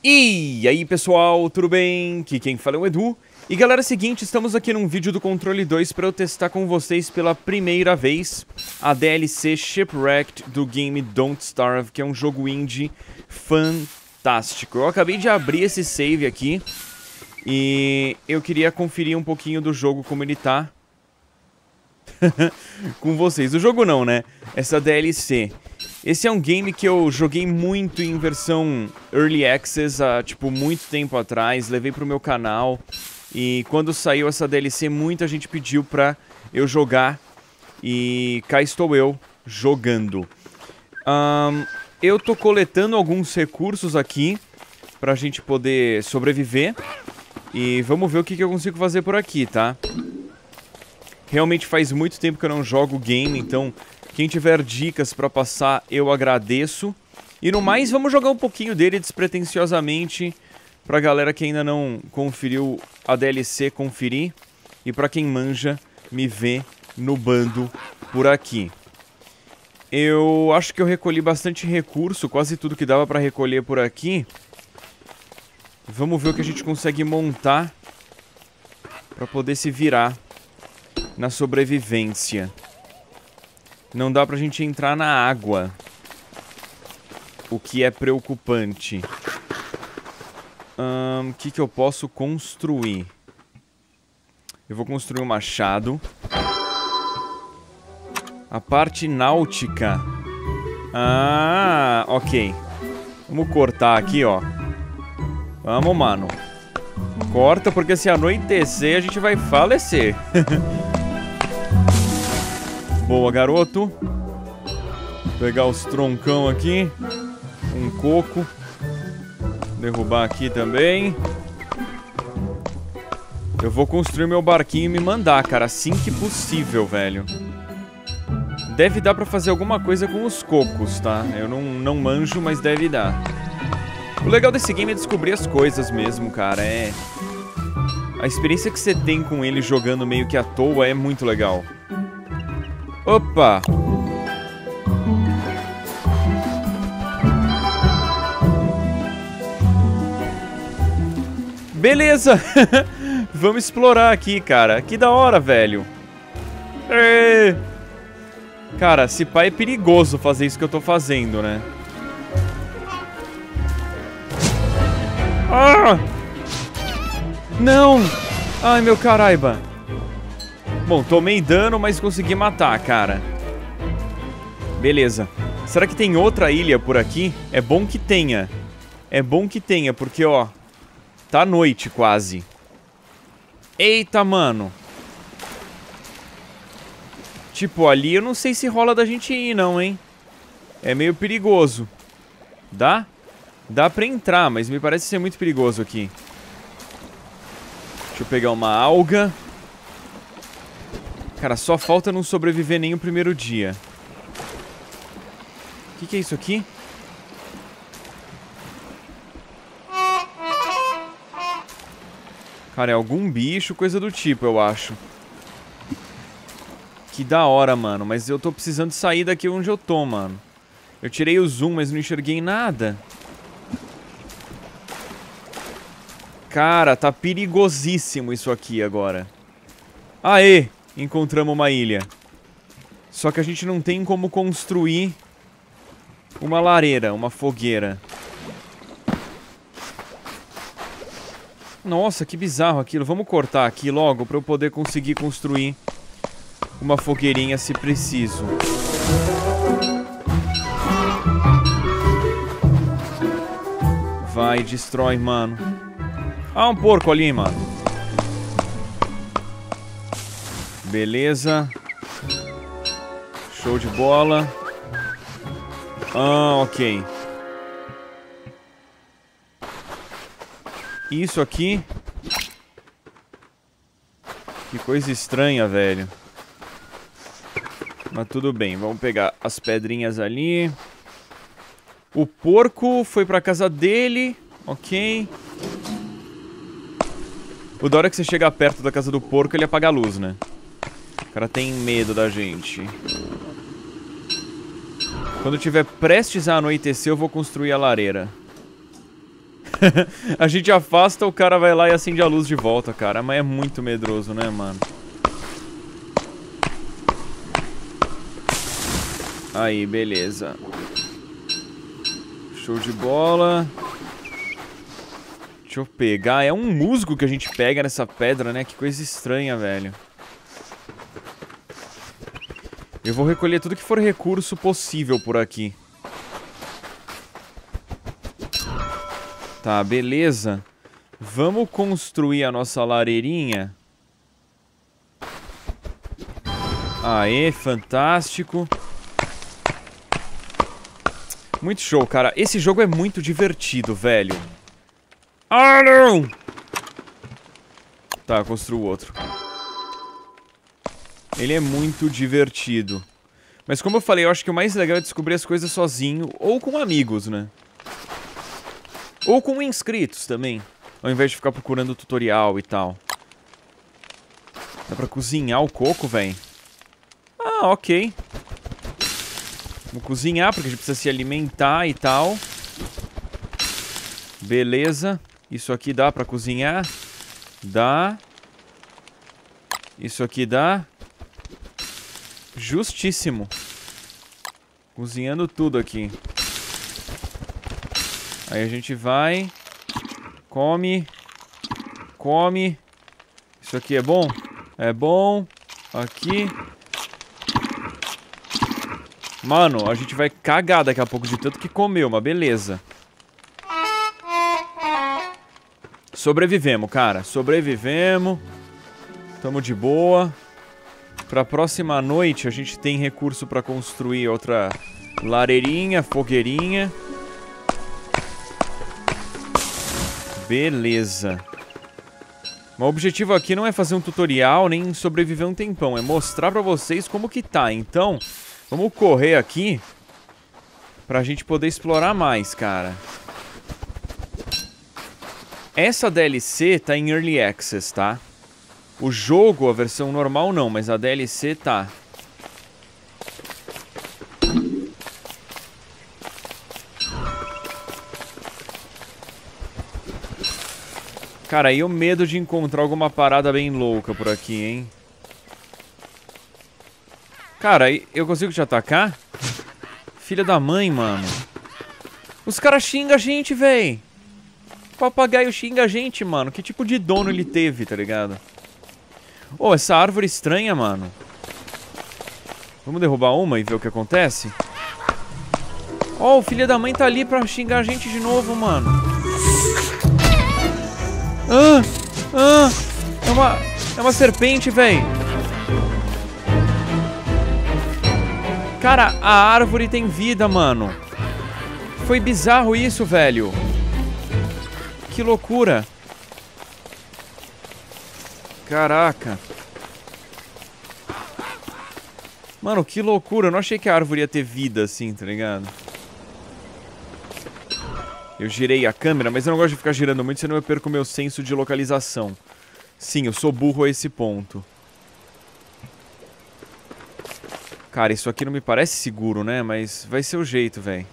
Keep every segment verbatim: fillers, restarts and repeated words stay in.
E aí pessoal, tudo bem? Aqui quem fala é o Edu. E galera, é o seguinte, estamos aqui num vídeo do Controle dois para eu testar com vocês pela primeira vez a D L C Shipwrecked do game Don't Starve, que é um jogo indie fantástico. Eu acabei de abrir esse save aqui e eu queria conferir um pouquinho do jogo, como ele tá com vocês. O jogo não, né? Essa D L C. Esse é um game que eu joguei muito em versão Early Access há, tipo, muito tempo atrás. Levei pro meu canal. E quando saiu essa D L C, muita gente pediu pra eu jogar. E cá estou eu, jogando. Um, eu tô coletando alguns recursos aqui pra gente poder sobreviver. E vamos ver o que, que eu consigo fazer por aqui, tá? Realmente faz muito tempo que eu não jogo o game, então quem tiver dicas pra passar, eu agradeço. E no mais, vamos jogar um pouquinho dele despretensiosamente pra galera que ainda não conferiu a D L C conferir. E pra quem manja, me vê no bando por aqui. Eu acho que eu recolhi bastante recurso, quase tudo que dava pra recolher por aqui. Vamos ver o que a gente consegue montar pra poder se virar na sobrevivência. Não dá pra gente entrar na água, o que é preocupante. O um, que que eu posso construir? Eu vou construir um machado. A parte náutica. Ah, ok. Vamos cortar aqui, ó. Vamos, mano. Corta, porque se anoitecer a gente vai falecer. Boa, garoto. Vou pegar os troncão aqui. Um coco. Derrubar aqui também. Eu vou construir meu barquinho e me mandar, cara, assim que possível, velho. Deve dar pra fazer alguma coisa com os cocos, tá? Eu não, não manjo, mas deve dar. O legal desse game é descobrir as coisas mesmo, cara. É... A experiência que você tem com ele jogando meio que à toa é muito legal. Opa! Beleza! Vamos explorar aqui, cara. Que da hora, velho. É... Cara, se pá é perigoso fazer isso que eu tô fazendo, né? Ah! Não! Ai, meu caraiba. Bom, tomei dano, mas consegui matar, cara. Beleza. Será que tem outra ilha por aqui? É bom que tenha. É bom que tenha, porque, ó, tá noite quase. Eita, mano. Tipo, ali eu não sei se rola da gente ir, não, hein? É meio perigoso. Dá? Dá pra entrar, mas me parece ser muito perigoso aqui. Deixa eu pegar uma alga. Cara, só falta não sobreviver nem o primeiro dia. O que, que é isso aqui? Cara, é algum bicho, coisa do tipo, eu acho. Que da hora, mano. Mas eu tô precisando sair daqui onde eu tô, mano. Eu tirei o zoom, mas não enxerguei nada. Cara, tá perigosíssimo isso aqui agora. Aê! Encontramos uma ilha. Só que a gente não tem como construir uma lareira, uma fogueira. Nossa, que bizarro aquilo. Vamos cortar aqui logo pra eu poder conseguir construir uma fogueirinha se preciso. Vai, destrói, mano. Ah, um porco ali, mano. Beleza. Show de bola. Ah, ok. Isso aqui. Que coisa estranha, velho. Mas tudo bem, vamos pegar as pedrinhas ali. O porco foi pra casa dele. Ok. O da hora que você chega perto da casa do porco, ele apaga a luz, né? O cara tem medo da gente. Quando tiver prestes a anoitecer, eu vou construir a lareira. A gente afasta, o cara vai lá e acende a luz de volta, cara. Mas é muito medroso, né, mano? Aí, beleza. Show de bola. Deixa eu pegar. É um musgo que a gente pega nessa pedra, né? Que coisa estranha, velho. Eu vou recolher tudo que for recurso possível por aqui. Tá, beleza. Vamos construir a nossa lareirinha. Aê, fantástico. Muito show, cara. Esse jogo é muito divertido, velho. Ah, não! Tá, construo outro. Ele é muito divertido. Mas como eu falei, eu acho que o mais legal é descobrir as coisas sozinho ou com amigos, né? Ou com inscritos também. Ao invés de ficar procurando tutorial e tal. Dá pra cozinhar o coco, velho? Ah, ok. Vamos cozinhar, porque a gente precisa se alimentar e tal. Beleza. Isso aqui dá pra cozinhar? Dá. Isso aqui dá. Justíssimo. Cozinhando tudo aqui. Aí a gente vai. Come. Come. Isso aqui é bom? É bom. Aqui. Mano, a gente vai cagar daqui a pouco de tanto que comeu, mas beleza. Sobrevivemos, cara. Sobrevivemos. Tamo de boa. Pra próxima noite a gente tem recurso pra construir outra lareirinha, fogueirinha. Beleza. O objetivo aqui não é fazer um tutorial nem sobreviver um tempão. É mostrar pra vocês como que tá. Então, vamos correr aqui pra gente poder explorar mais, cara. Essa D L C tá em Early Access, tá? O jogo, a versão normal não, mas a D L C tá. Cara, e o medo de encontrar alguma parada bem louca por aqui, hein? Cara, eu consigo te atacar? Filha da mãe, mano. Os caras xingam a gente, véi. O papagaio xinga a gente, mano. Que tipo de dono ele teve, tá ligado? Ô, oh, essa árvore estranha, mano. Vamos derrubar uma e ver o que acontece? Ó, oh, o filho da mãe tá ali pra xingar a gente de novo, mano. Ah! Ah! É uma... É uma serpente, véi. Cara, a árvore tem vida, mano. Foi bizarro isso, velho. Que loucura. Caraca. Mano, que loucura. Eu não achei que a árvore ia ter vida assim, tá ligado? Eu girei a câmera, mas eu não gosto de ficar girando muito, senão eu perco o meu senso de localização. Sim, eu sou burro a esse ponto. Cara, isso aqui não me parece seguro, né? Mas vai ser o jeito, velho.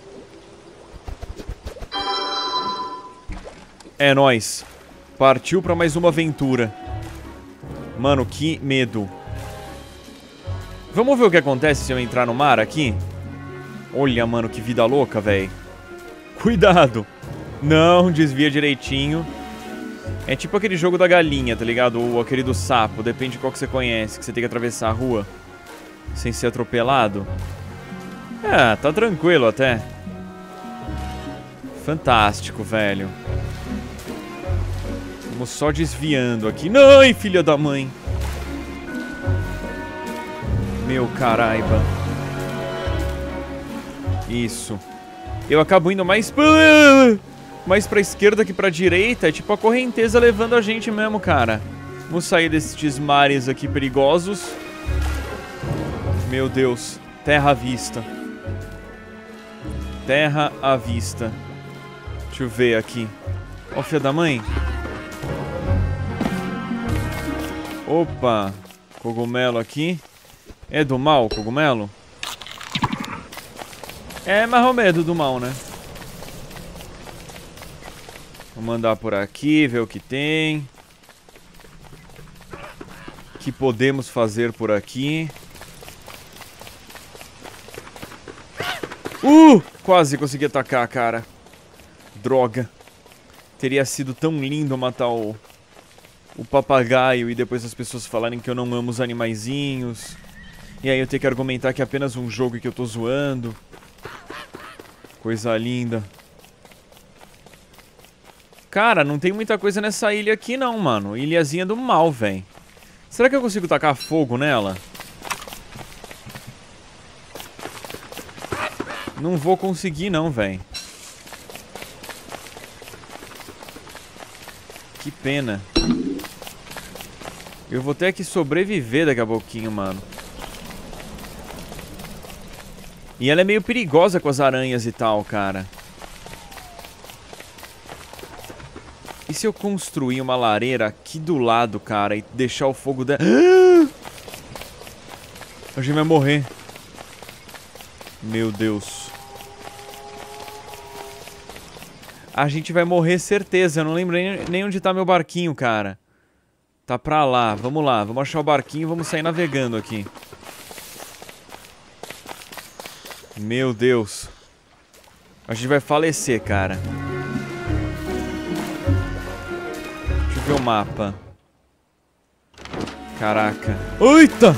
É nóis. Partiu pra mais uma aventura. Mano, que medo. Vamos ver o que acontece se eu entrar no mar aqui? Olha, mano, que vida louca, velho. Cuidado. Não, desvia direitinho. É tipo aquele jogo da galinha, tá ligado? Ou aquele do sapo, depende de qual que você conhece, que você tem que atravessar a rua sem ser atropelado. É, tá tranquilo até. Fantástico, velho. Vamos só desviando aqui. Não, filha da mãe. Meu caraiba. Isso. Eu acabo indo mais... mais pra esquerda que pra direita. É tipo a correnteza levando a gente mesmo, cara. Vamos sair desses mares aqui perigosos. Meu Deus. Terra à vista. Terra à vista. Deixa eu ver aqui. Ó, filha da mãe. Opa. Cogumelo aqui. É do mal o cogumelo? É mais ou menos do mal, né? Vamos andar por aqui, ver o que tem. O que podemos fazer por aqui. Uh! Quase consegui atacar, cara. Droga. Teria sido tão lindo matar o, o papagaio e depois as pessoas falarem que eu não amo os animaizinhos. E aí eu ter que argumentar que é apenas um jogo que eu tô zoando. Coisa linda. Cara, não tem muita coisa nessa ilha aqui não, mano. Ilhazinha do mal, velho. Será que eu consigo tacar fogo nela? Não vou conseguir não, velho. Que pena. Eu vou ter que sobreviver daqui a pouquinho, mano. E ela é meio perigosa com as aranhas e tal, cara. E se eu construir uma lareira aqui do lado, cara, e deixar o fogo dela... A gente vai morrer. Meu Deus. A gente vai morrer, certeza. Eu não lembro nem, nem onde tá meu barquinho, cara. Tá pra lá. Vamos lá. Vamos achar o barquinho e vamos sair navegando aqui. Meu Deus. A gente vai falecer, cara. Ver o mapa. Caraca. Eita!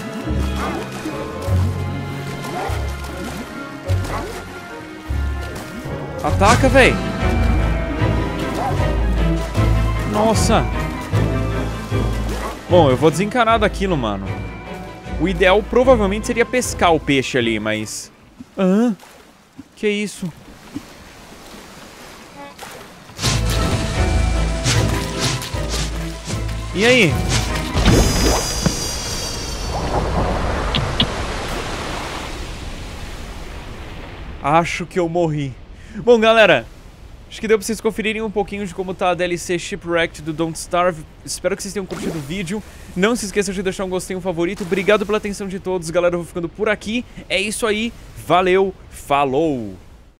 Ataca, véi! Nossa! Bom, eu vou desencanar daquilo, mano. O ideal provavelmente seria pescar o peixe ali, mas... Hã? Que isso? E aí? Acho que eu morri. Bom, galera, acho que deu pra vocês conferirem um pouquinho de como tá a D L C Shipwrecked do Don't Starve. Espero que vocês tenham curtido o vídeo. Não se esqueçam de deixar um gostei, um favorito. Obrigado pela atenção de todos, galera. Eu vou ficando por aqui. É isso aí. Valeu. Falou.